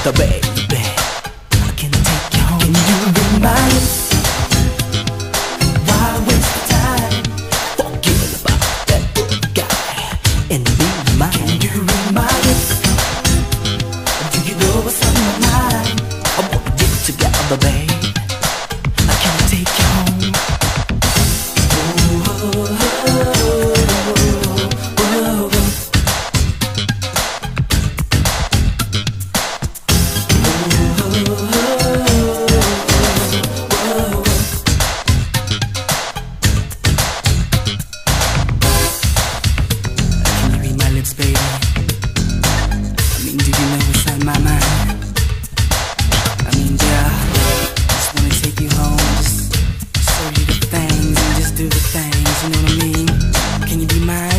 together, baby. I can take you home. Can you be mine? Why waste the time? Forget about that good guy and be mine. Can you be mine? Do you know what's on my mind? I wanna get together, babe. I can take you home. Baby, I mean, do you know what's on my mind? I mean, yeah, just wanna take you home, just show you the things and just do the things, you know what I mean? Can you be mine?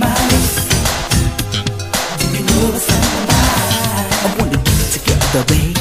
Baby,